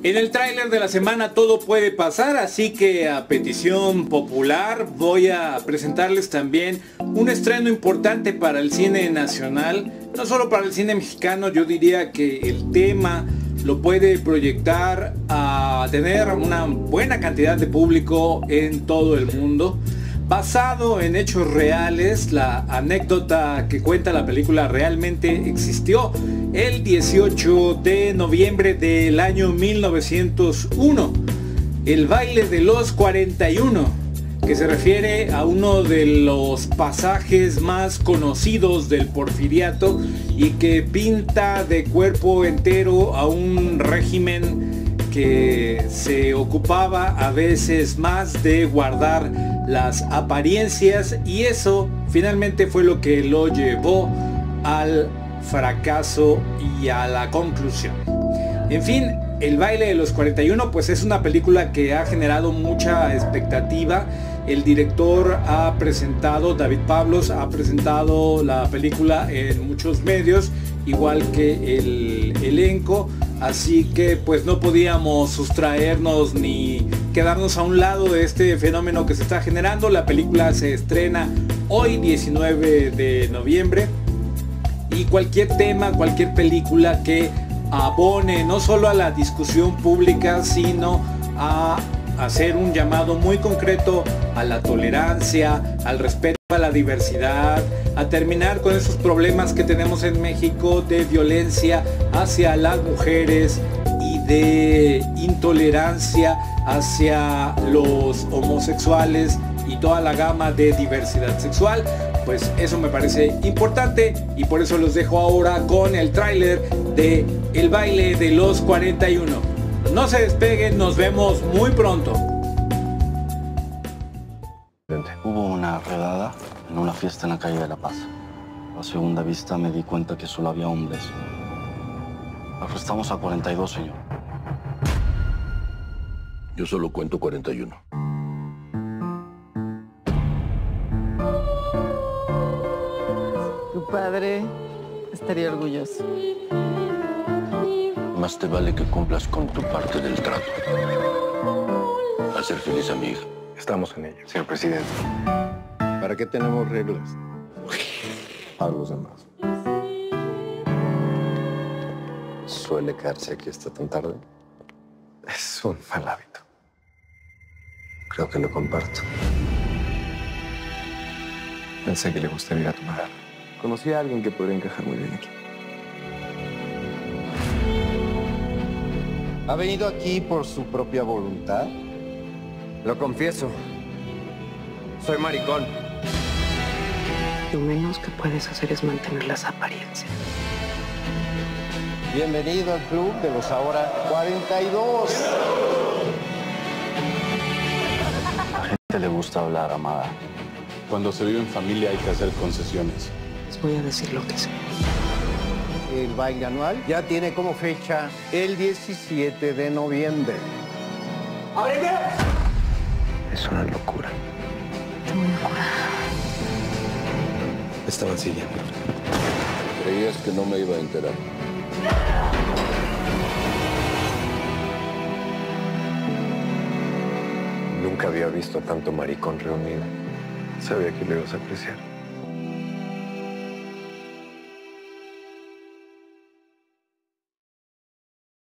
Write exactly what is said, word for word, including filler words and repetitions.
En el tráiler de la semana todo puede pasar, así que a petición popular voy a presentarles también un estreno importante para el cine nacional, no solo para el cine mexicano. Yo diría que el tema lo puede proyectar a tener una buena cantidad de público en todo el mundo. Basado en hechos reales, la anécdota que cuenta la película realmente existió el dieciocho de noviembre del año mil novecientos uno. El baile de los cuarenta y uno, que se refiere a uno de los pasajes más conocidos del Porfiriato y que pinta de cuerpo entero a un régimen que se ocupaba a veces más de guardar las apariencias, y eso finalmente fue lo que lo llevó al fracaso y a la conclusión. En fin, El baile de los cuarenta y uno pues es una película que ha generado mucha expectativa. El director ha presentado, David Pablos, ha presentado la película en muchos medios, igual que el elenco, así que pues no podíamos sustraernos ni quedarnos a un lado de este fenómeno que se está generando. La película se estrena hoy diecinueve de noviembre y cualquier tema, cualquier película que abone no solo a la discusión pública, sino a hacer un llamado muy concreto a la tolerancia, al respeto a la diversidad, a terminar con esos problemas que tenemos en México de violencia hacia las mujeres y de intolerancia hacia los homosexuales y toda la gama de diversidad sexual. Pues eso me parece importante y por eso los dejo ahora con el tráiler de El baile de los cuarenta y uno. No se despeguen, nos vemos muy pronto. Hubo una redada en una fiesta en la calle de La Paz. A segunda vista me di cuenta que solo había hombres. Arrestamos a cuarenta y dos, señor. Yo solo cuento cuarenta y uno. Tu padre estaría orgulloso. Más te vale que cumplas con tu parte del trato. Hacer feliz a mi hija. Estamos en ello, señor presidente. ¿Para qué tenemos reglas? Para los demás. ¿Suele quedarse aquí hasta tan tarde? Es un mal hábito. Creo que lo comparto. Pensé que le gustaría tomar. Conocí a alguien que podría encajar muy bien aquí. ¿Ha venido aquí por su propia voluntad? Lo confieso. Soy maricón. Lo menos que puedes hacer es mantener las apariencias. Bienvenido al club de los ahora cuarenta y dos. A la gente le gusta hablar, Amada. Cuando se vive en familia hay que hacer concesiones. Les voy a decir lo que sé. El baile anual ya tiene como fecha el diecisiete de noviembre. ¡Ábreme! Es una locura. Tengo una cura. Estaban siguiendo. Creías que no me iba a enterar. Nunca había visto a tanto maricón reunido. Sabía que lo ibas a apreciar.